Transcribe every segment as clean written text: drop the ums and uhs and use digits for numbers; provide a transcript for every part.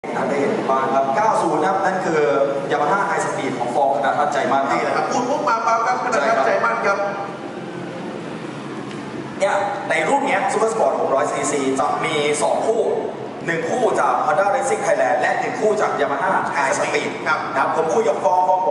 นะได้เห็นบ้างครับ 90 นะครับนั่นคือยามาฮ่าไฮสปีดของฟอร์มขนาดทัดใจมากนี่แหละครับพูดปุ๊บมาปั๊บครับขนาดทัดใจมากครับเนี่ยในรุ่นนี้ซูเปอร์สปอร์ต600 ซีซีจะมี 2 คู่ 1 คู่จาก Honda Racing Thailand และ 1 คู่จาก Yamaha High Speed ครับผมคุยกับฟอร์ม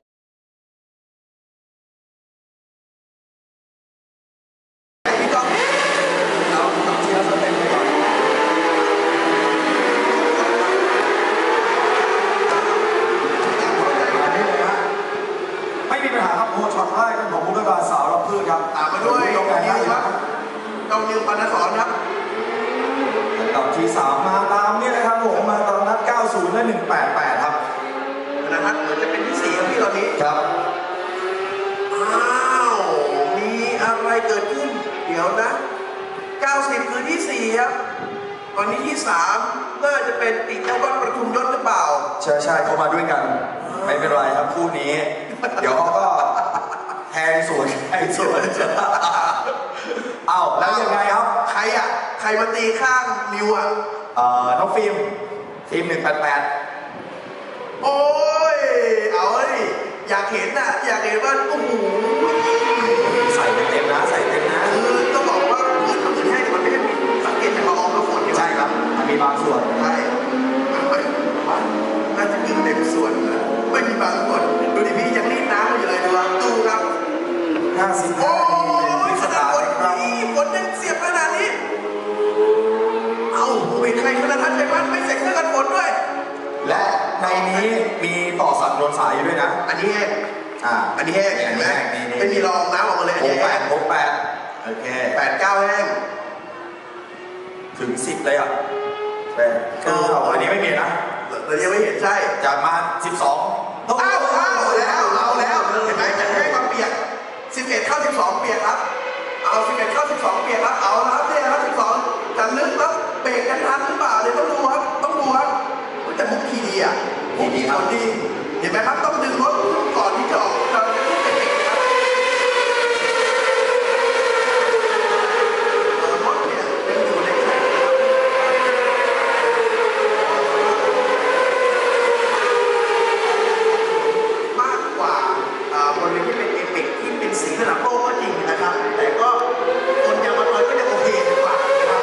ของมุกดาสาวรับพืชครับตามมาด้วยน้องนิวครับน้องนิวปานสอนครับอันดับที่3มาตามเนี่ยนะครับผมมาตอนนัด90และ188ครับนะครับเหมือนจะเป็นที่4ครับพี่ตอนนี้ครับอ้าวมีอะไรเกิดขึ้นเดี๋ยวนะ90คือที่4ครับตอนนี้ที่3น่าจะเป็นปิยวัฒน์ประทุมยศหรือเปล่าใช่เขามาด้วยกันไม่เป็นไรครับคู่นี้เดี๋ยวเขาก็แทงสวนเอ้าแล้วยังไงครับใครมาตีข้างนิวอ่ะน้องฟิล์ม188 โอ้ยเอาดิอยากเห็นว่าโอ้โหใส่เต็มนะคือต้องบอกว่าพื้นมันแห้งมันไม่ได้สังเกตจากละอองน้ำฝนใช่ครับมันมีบางส่วนใช่น่าจะกินเต็มส่วนนะไม่มีบางส่วนดูดิพี่ยังรีดน้ำอยู่เลยดูครับ 55 โอ้ยขนาดฝนยังเสียบขนาดนี้เอาเป็นใครขนาดนั้นใจมันไม่เสร็จเสื้อกันฝนด้วยและในนี้มีต่อสัตว์โดนสายอยู่ด้วยนะอันนี้แห้งอันนี้แห้งเห็นไหมไม่มีรองน้ำออกมาเลยอันนี้ 8โอเค 89แห้งถึง10เลยอ่ะอันนี้ไม่มีนะแต่ยังไม่เห็นใช่จากมา12 เอาแล้วเห็นไหมจะให้ความเปียก11เข้า12เปียกครับเอา11เข้า12เปียกครับเอาแล้วเนี่ยครับ12จะลึกแล้วเบรกกันทันหรือเปล่าเนี่ยต้องดูครับแต่มุกทีดีอ่ะมุกทีดีเห็นไหมครับต้องดึงรถก่อนที่จะออกเราจะต้องเบรกครับรถเนี่ยยังอยู่ในแข่งมากกว่าบริเวณที่เป็นเอพิกที่เป็นสีระดับโลกก็จริงนะครับแต่ก็คนยามาตอยก็ยังโอเคกว่านะครับ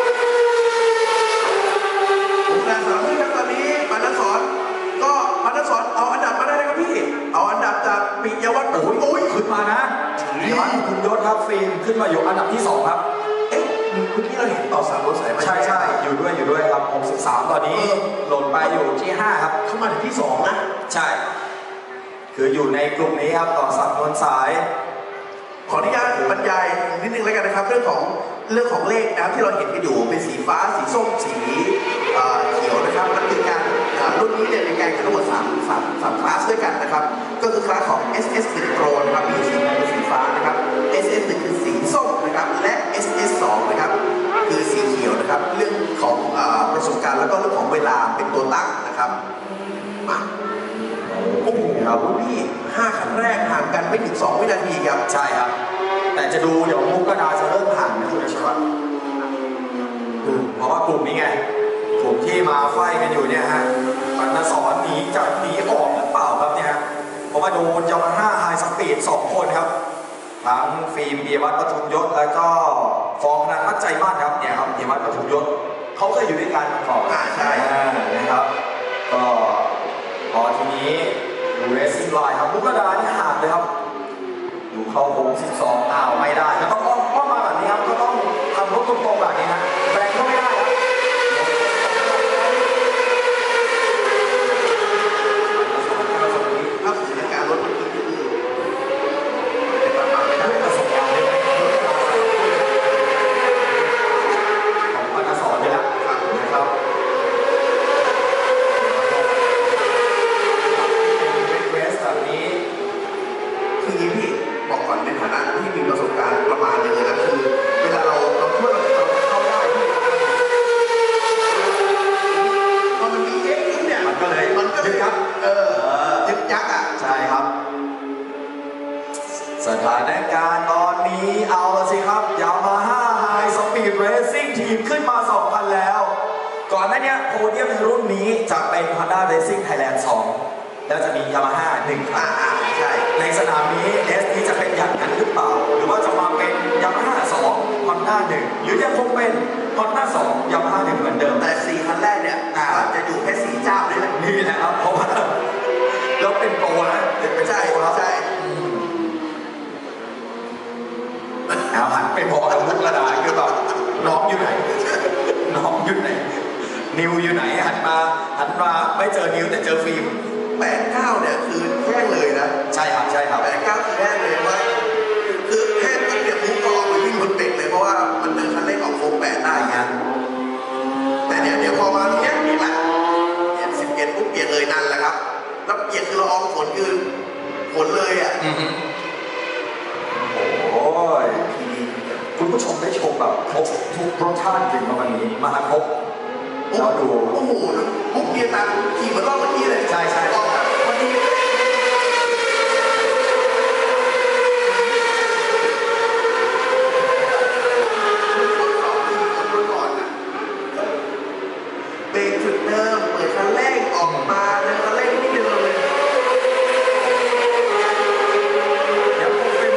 ผมการสอนด้วยครับตอนนี้ปานสอนเอาอันดับมาได้ครับพี่เอาอันดับจากปิยวัฒน์โอ้ยขึ้นมานะปิยวัฒน์คุณยศครับฟิล์มขึ้นมาอยู่อันดับที่2ครับเอ๊ะเมื่อกี้เราเห็นต่อ3รถสายมาใช่อยู่ด้วยครับ63ตอนนี้หล่นไปอยู่ที่5ครับเข้ามาถึงที่2นะใช่คืออยู่ในกลุ่มนี้ครับต่อสัตว์โดนสายขออนุญาตบรรยายนิดนึงแล้วกันนะครับเรื่องของเลขนะครับที่เราเห็นกันอยู่เป็นสีฟ้าสีส้มสีเขียวนะครับมันคือการรุ่นนี้เนี่ยเป็นการทั้งหมด3คลาสด้วยกันนะครับก็คือคลาสของ SS1 Pro นะครับมีสีฟ้านะครับ SS1 คือสีส้มนะครับและ SS2 นะครับคือสีเขียวนะครับเรื่องของประสบการณ์แล้วก็เรื่องของเวลาเป็นตัวตั้งนะครับมาโอ้โหพี่5คันแรกห่างกันไม่ถึง2 วินาทีครับใช่ครับแต่จะดูเดี๋ยวมุกกระดาจะเริ่มห่างนะคุณชวัฒน์เพราะว่ากลุ่มนี้ไงกลุ่มที่มาไฟกันอยู่เนี่ยฮะปานสอนหนีออกหรือเปล่าครับเนี่ยเพราะว่าโดนยามาฮ่าไฮสปีด2 คนครับทั้งฟิล์มปิยวัฒน์ปทุมยศแล้วก็ฟองนันทัดใจมากครับเนี่ยครับปิยวัฒน์ปทุมยศเขาเคยอยู่ด้วยกันมาก่อนใช่นะครับก็พอทีนี้ดูเรซซิ่งไลน์ครับมุกดานี่ห่างเลยครับอยู่เข้าโค้ง12ไม่ได้ก็ต้องอ้อมมาแบบนี้ครับก็ต้องทำรถตรงๆแบบนี้นะแรงก็ไม่ได้ครับถ้าสถานการณ์รถมันขึ้นเป็นประมาณไม่ได้ประสบการณ์เลยของปานสอนนี่แหละนะครับแบบนี้คือพี่บอกก่อนในฐานะที่มีประสบการณ์ประมาณนึงนะคือเวลาเราช่วยเราเข้าได้ที่พอมันมีเอ็กซ์เนี่ยมันก็เลยยึดยักยึดยักอ่ะใช่ครับสถานการณ์ตอนนี้เอาสิครับยามาฮ่าไฮสปีดเรซซิ่งทีมขึ้นมา2 คันแล้วก่อนหน้านี้โพเดียมในรุ่นนี้จะเป็น Honda Racing Thailand 2 แล้วจะมี Yamaha 1 ใช่ในสนามนี้ S นี้จะเป็นอย่างนั้นหรือเปล่า หรือว่าจะมาเป็น Yamaha 2 Honda 1 หรือยังคงเป็น Honda 2 Yamaha 1 เหมือนเดิมแต่4คันแรกเนี่ยจะอยู่แค่4เจ้านี่แหละนี่แหละครับเพราะว่าแล้วเป็นโปรนะเป็นใช่โปรครับใช่เอาหันไปบอกกับมุกระดาคือแบบน้องอยู่ไหนน้องอยู่ไหนนิวอยู่ไหนหันมาไม่เจอนิวแต่เจอฟิล์ม 8-9เนี่ยคือแห้งเลยนะใช่ครับใช่ครับ 8-9คือแห้งเลยว่าคือแห้งปุ๊บเนี่ยมุกก็ออกไปวิ่งบนเป็ดเลยเพราะว่ามันเดินคันเร่งออกโค้ง8ได้ไงแต่เดี๋ยวพอมาตรงเนี้ยเปลี่ยนละเปลี่ยน11ปุ๊บเปลี่ยนเลยนั่นแหละครับแล้วเปลี่ยนคือละอองฝนคือฝนเลยอ่ะโอ้ยคุณผู้ชมได้ชมแบบครบทุกรสชาติจริงมาวันนี้มาครบแล้วดูโอ้โหมุกเกียร์ตามขี่เหมือนรอบเมื่อกี้เลยใช่ใช่ออกแบบพอดีเบรกจุดเดิมเปิดคันเร่งออกมาเดินคันเร่งที่เดิมเลยยังคงเป็น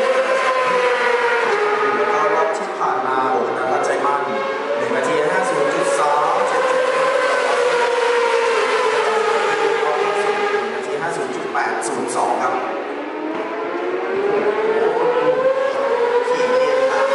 แล้วก็รอบที่ผ่านมาโอ้โหน่าใจมาก1 นาที 50.3 1 นาที 50.802 ครับขี่เกียร์ตาม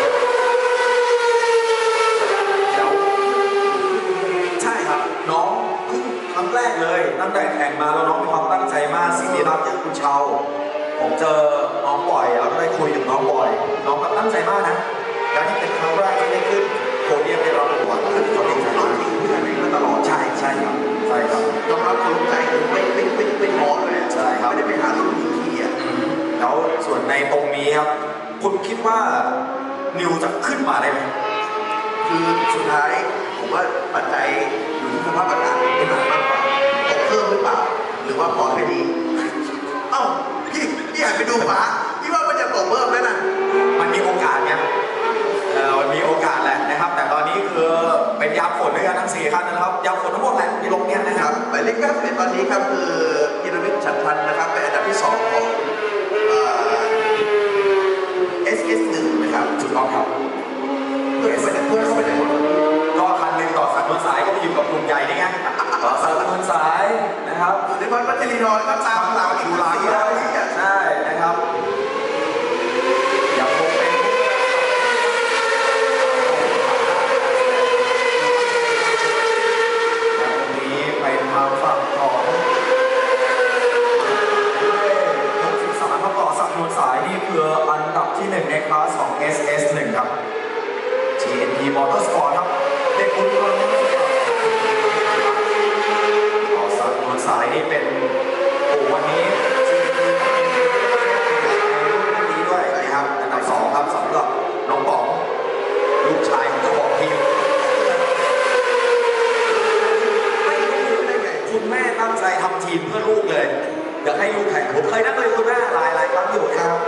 แล้วใช่ครับน้องเพิ่งครั้งแรกเลยตั้งแต่แข่งมาแล้วน้องมีความตั้งใจมากสิ่งที่รับจากคุณเชาผมเจอน้องบ่อยแล้วก็ได้คุยกับน้องบ่อยน้องก็ตั้งใจมากนะการที่เป็นครั้งแรกที่ได้ขึ้นโพเดียมในรอบประกวดเขาตั้งใจมากมาตลอดใช่ครับใช่ครับยอมรับความรู้ใจคือไม่ท้อเลยใช่ครับไม่ได้ไปหารุ่นพี่ขี่อ่ะแล้วส่วนในตรงนี้ครับคุณคิดว่านิวจะขึ้นมาได้ไหมคือสุดท้ายผมว่าปัจจัยอยู่ที่สภาพอากาศเป็นหลักมากกว่าตกเพิ่มหรือเปล่า หรือว่าพอแค่นี้เอ้าพี่หันไปดูฟ้าพี่ว่ามันจะตกเพิ่มไหมน่ะมันมีโอกาสไงมันมีโอกาสแหละนะครับ แต่ตอนนี้คือเป็นยามฝนด้วยกันทั้ง4คันนะครับยามฝนทั้งหมดแหละที่ลงเนี้ยนะคครัรับบ หมายเลข91ตอนนี้ครับคือพีระมิดฉัตรพันธ์นะครับเป็นอันดับที่2ของSS1 นะครับถูกต้องครับเพื่อนเข้าไปในหมดก็คันหนึ่งต่อสันนวลสายก็ไปอยู่กับกลุ่มใหญ่นี่ไงต่อสันนวลสายนะครับอยู่ในวัดพัชรีนอยก็ตามหลังอีกหลายอย่างนี่อ่ะใช่นะครับยังคงเป็นแล้วตรงนี้ไปทางฝั่งของ63ครับต่อสันนวลสายนี่คืออันดับที่1ในคลาสของ SS1 ครับ TNT Motorsport ครับเด็กคุณก็ต่อสันนวลสายนี่เป็นวันนี้ ดีด้วยนะครับอันดับ2ครับสำหรับน้องป๋องลูกชายของเจ้าของทีมคุณแม่ตั้งใจทำทีมเพื่อลูกเลยอยากให้ลูกแข่งผมเคยนั่งเลยคุณแม่หลายครั้งอยู่ครับ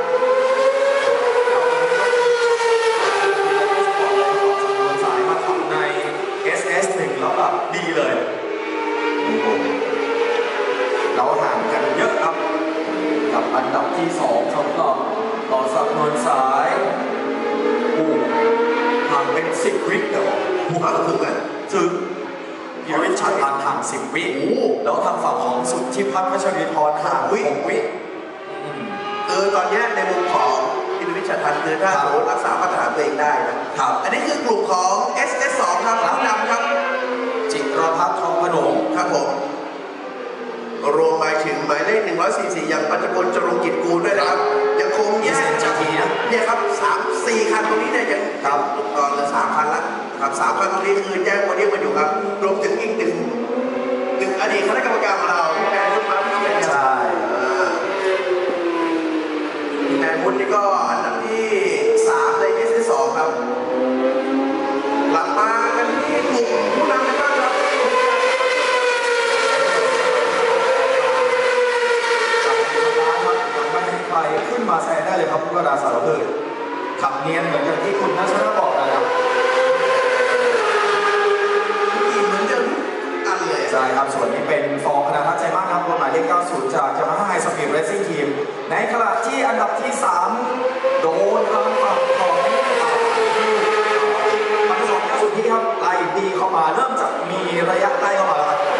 สายมาขับใน SS1 แล้วแบบดีเลยเราห่างกันเยอะครับกับอันดับที่2สำหรับต่อสักนวลสายห่างเป็น10 วิเดี๋ยวหัวถึงกันถึงพีระมิดฉัตรพันธ์ห่าง10 วิแล้วทางฝั่งของสุทธิพัฒน์วัชรินทร์ห่าง6 วิคือตอนนี้ในมุมของพีระมิดฉัตรพันธ์คือถ้าสมมติรักษามาตรฐานตัวเองได้นะครับอันนี้คือกลุ่มของ SS2 ครับผู้นำครับจิรพัฒน์ทองพนมครับผมรวมไปถึงหมายเลข144อย่างปัญจพลจรุงกิจกูลด้วยนะครับยังคงแยกเนี่ยครับ3-4 คันตรงนี้เนี่ยยังตอนเหลือ3 คันละครับ3 คันตรงนี้คือแยกวันนี้มาอยู่ครับรวมถึงอีกหนึ่งอดีตคณะกรรมการของเราพี่แมนพุทธมาพี่แมนใช่พี่แมนพุทธนี่ก็อันดับที่3ใน S2 ครับหลังมากันที่กลุ่มผู้นำกันบ้างครับไม่ให้ใครขึ้นมาแซงได้เลยครับพุทธดาสารพืชขับเนียนเหมือนกับที่คุณนัชชาบอกนะครับเหมือนช่ครับส่วนนี้เป็นฟองคณะทัศน์ใจมากครับรถหมายเลข90จากยามาฮ่าไฮสปีดเรซซิ่งทีมในขณะที่อันดับที่3โดนทางฝั่งของปันสองสุดที่ครับไล่ดีเข้ามาเริ่มจะมีระยะใกล้เข้ามาแล้วครับ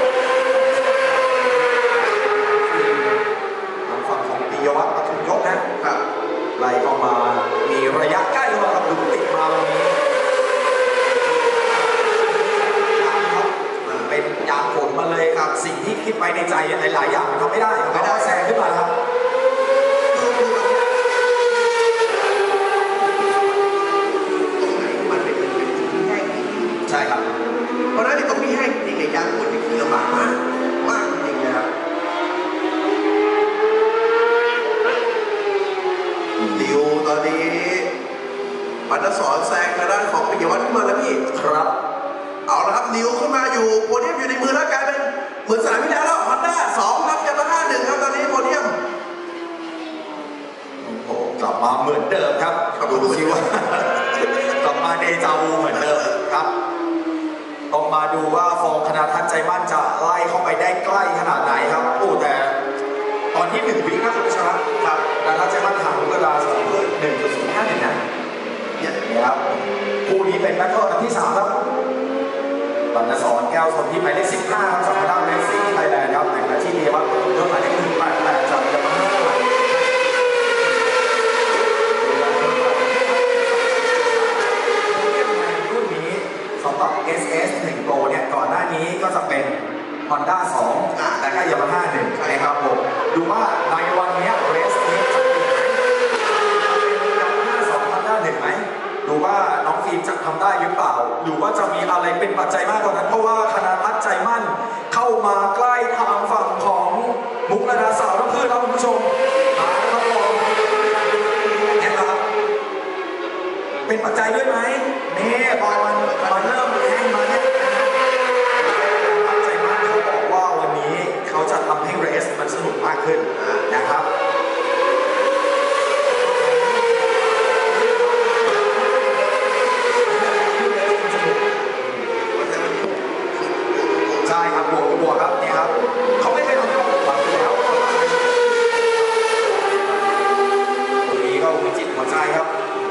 ทางฝั่งของปิยวัฒน์ปทุมยศนะครับไล่เข้ามามีระยะใกล้เข้ามาครับดูติดมาตรงนี้เป็นยางผลมาเลยครับสิ่งที่คิดไปในใจหลายๆอย่างทำไม่ได้ไม่ได้แซงขึ้นมาครับใช่ครับเพราะฉะนั้นตรงนี้ให้จริงๆยางผลนี่คือลำบากมากจริงนะครับดิวตอนนี้ปัตตสอนแซงทางด้านของปิยวัฒน์ขึ้นมาแล้วพี่ครับเอาละครับนิวขึ้นมาอยู่โพเดียมอยู่ในมือแล้วกลายเป็นเหมือนสนามที่แล้วฮอนด้า2ครับยามาฮ่า1ครับตอนนี้โพเดียมโอ้กลับมาเหมือนเดิมครับดูสิว่ากลับมาเดจาวูเหมือนเดิมครับต้องมาดูว่าฟองคณะทัศน์ใจมั่นจะไล่เข้าไปได้ใกล้ขนาดไหนครับโอ้แต่ตอนที่1 วิครับคุณชนะครับคณะทัศน์ใจมั่นทางเวลา2 เพื่อ 1.051นะเนี่ยครับคู่นี้เป็นแบทเทิลอันที่3ครับบรรณสอนแก้วสนที่หมายเลข15ครับจากทางด้านเรซซิ่งไทยแลนด์ครับในขณะที่เดวัตยศหมายเลข188จากยามาฮ่ารุ่นนี้สำหรับ SS 1 Pro เนี่ยก่อนหน้านี้ก็จะเป็น Honda 2 แต่ก็ Yamaha 1นะครับผมดูว่าในวันนี้เรสนี้จะเป็น Yamaha 2 Honda 1ไหมดูว่าน้องฟิล์มจะทำได้หรือเปล่าหรือว่าจะมีอะไรเป็นปัจจัยมากกว่านั้นเพราะว่าคณะทัศน์ใจมั่นเข้ามาใกล้ทางฝั่งของมุกดาหารสาวน้ำพืชครับคุณผู้ชมมาแล้วครับผมเนี่ยครับเป็นปัจจัยด้วยไหมนี่พอมันเริ่มแห้งมาเนี่ยทัศน์ใจมั่นเขาบอกว่าวันนี้เขาจะทำให้เรสมันสนุกมากขึ้นนะครับใช่ครับบวกครับนี่ครับเขาไม่เคยทำให้เราผิดหวังอยู่แล้วตรงนี้ก็หัวจิตหัวใจครับ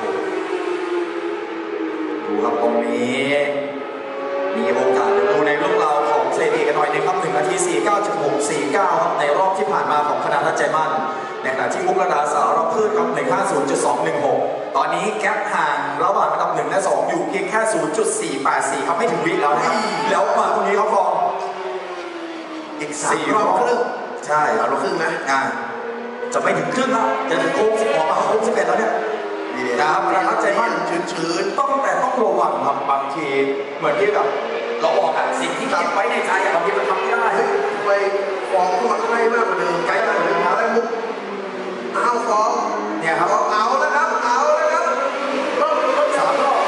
ดูครับตรงนี้มีโอกาสดูในเรื่องราวของเซรีกันหน่อยนึงครับ1 นาที 49.649ครับในรอบที่ผ่านมาของคณะทัศน์ใจมั่นในขณะที่มุกดาหารสาวรับพืชครับ150.216ตอนนี้แกปห่างระหว่างอันดับ1 และ 2อยู่เพียงแค่ 0.484ครับไม่ถึงวิแล้วนะครับแล้วมาตรงนี้เขาฟองอีก3 รอบครึ่งใช่ 3 รอบครึ่งนะจะไม่ถึงครึ่งแล้วจะถึงโค้ง10ออกมาโค้ง11แล้วเนี่ยนะครับคณะทัศน์ใจมั่นชื้นต้องระวังครับบางทีเหมือนที่แบบเราบอกอะสิ่งที่คิดไว้ในใจบางทีมันทำไม่ได้ไปฟ้องขึ้นมาใกล้มากกว่าเดิมใกล้มากเลยนะมุกเอาฟ้องเนี่ยครับเอาแล้วครับรอบ3 รอบ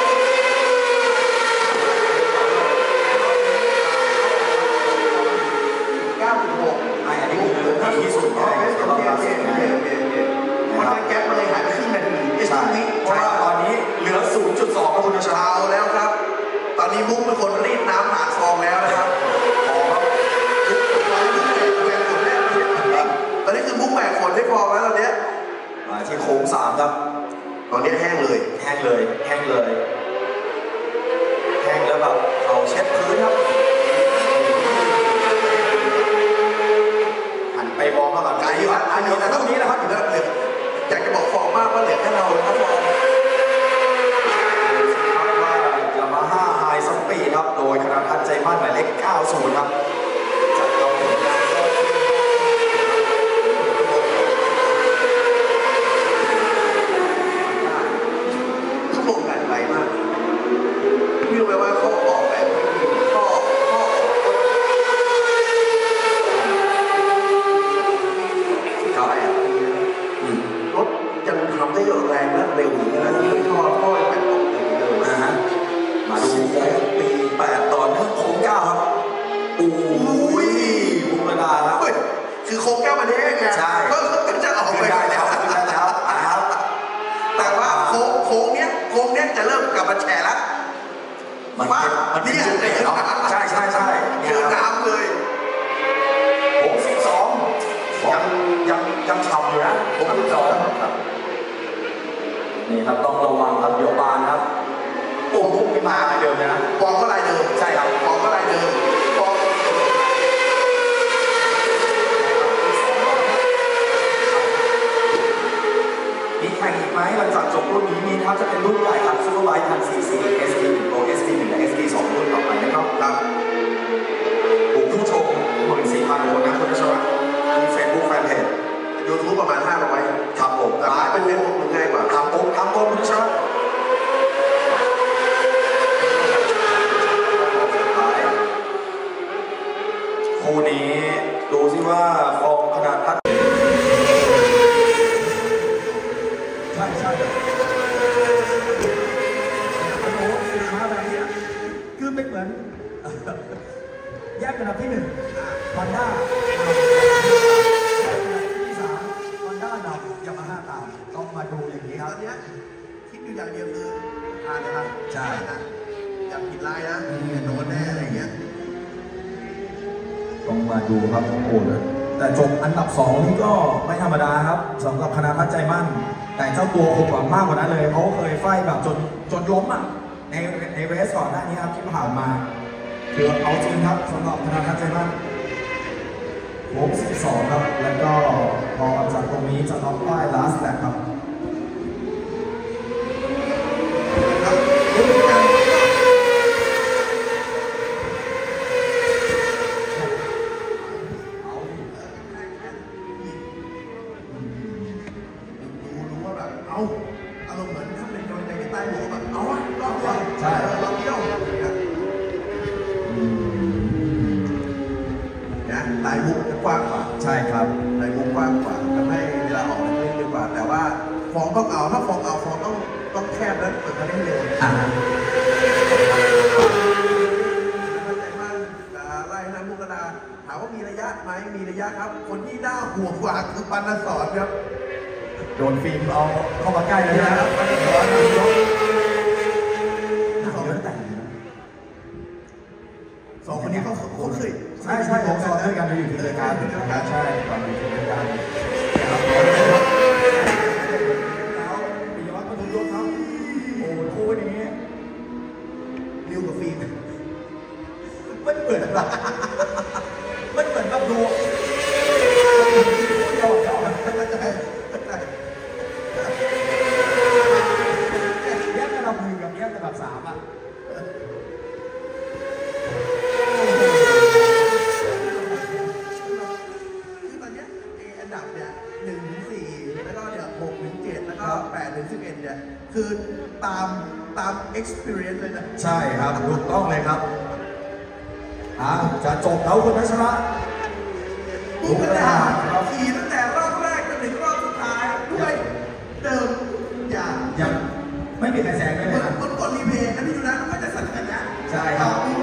9.6 อันนี้คือดีที่สุดในสำหรับเรามันเลยแก๊ปมันเลยหายไปครึ่งนาทีใช่เพราะว่าตอนนี้เหลือ 0.2ครับคุณชาแล้วครับตอนนี้มุกเป็นคนรีดน้ำผ่านฟองแล้วนะครับตอนนี้คือมุกแบกฝนได้พอแล้วตอนนี้มาที่โค้ง3ครับตอนนี้แห้งเลยแล้วแบบเขาเช็ดพื้นครับหันไปมองข้างหลังไกลอยู่อันนี้นะตรงนี้นะครับอยู่แล้วเลยอยากจะบอกฟองมากว่าเหลือแค่เราครับฟองว่ายามาฮ่าไฮสปีดครับโดยคณะทัศน์ใจมั่นหมายเลข90ครับจะเอาผลงานทุกโมงกันไปมยังฉ่ำอยู่นะ 62ครับนี่ครับต้องระวังครับเดี๋ยวบานครับปุ่มพุ่งขึ้นมาลายเดิมเลยนะฟองก็ลายเดิมใช่ครับฟองก็ลายเดิมฟองมีแข่งอีกไหมหลังจากจบรุ่นนี้มีครับจะเป็นรุ่นใหญ่ครับซูเปอร์ไบค์1000cc SD1 Pro SD1 และ SD2 รุ่นต่อไปนะครับครับผู้ชม 14,000 คนนะคุณผู้ชมมี Facebook Fanpage YouTube ประมาณ500 ครับผมแต่เป็น Facebook มันง่ายกว่าทำตรงคุณผู้ชมคู่นี้ดูสิว่าฟองขนาดพัดใช่มาแบบนี้คือเป็นเหมือนแยกเป็นอันดับที่1ฮอนด้าที่3ฮอนด้านำยามาฮ่าตามต้องมาดูอย่างนี้ครับตอนนี้คิดอยู่อย่างเดียวคือนะครับใช่นะอย่าผิดลายนะโดนแน่อะไรเงี้ยต้องมาดูครับโอ้โหแต่จบอันดับ2นี่ก็ไม่ธรรมดาครับสำหรับคณะพัฒน์ใจมั่นแต่เจ้าตัวคงหวังมากกว่านั้นเลยเขาเคยไฟแบบจนล้มอ่ะในเรสก่อนหน้านี้ครับที่ผ่านมาคือเอาจริงครับสำหรับคณะพัฒน์ใจมั่นโค้ง12ครับแล้วก็พอจากตรงนี้จะน็อกป้าย last lap ครับอารมณ์เหมือนถ้าเป็นกำลังใจที่ใต้หัวแบบเอาอะรอบเดียวใช่รอบเดียวนะลายมุกกว้างกว่าใช่ครับลายมุกกว้างกว่าทำให้เวลาออกมันเร็วกว่าแต่ว่าฟองต้องเอาถ้าฟองเอาฟองต้องแคบแล้วเปิดมาได้เร็วเข้าใจมากไล่น้ำมุกกระดาถามว่ามีระยะไหมมีระยะครับคนที่น่าห่วงกว่าคือปานสอนครับโดนฟิล์มเอาเข้ามาใกล้เลยนะครับสองคนนี้เขาเคยใช่ผมสอนด้วยกันอยู่ที่รายการใช่ตอนอยู่ที่รายการแล้วปิยวัฒน์ปทุมยศครับโอ้คู่นี้นิวกับฟิล์มมันเหมือนแบบดูแยกระดับ1กับแยกระดับ3อ่ะคือตอนนี้อันดับเนี่ย1-4แล้วก็เนี่ย6-7แล้วก็8-11เนี่ยคือตาม experience เลยนะใช่ครับถูกต้องเลยครับจะจบแล้วคุณพัชระบุกกระดาขี่ตั้งแต่รอบแรกจนถึงรอบสุดท้ายด้วยเดิมอย่างไม่มีใครแซงได้เลยนะคนกดรีเพย์นะพี่ดูนะก็จะสั่นกันนะใช่ครับ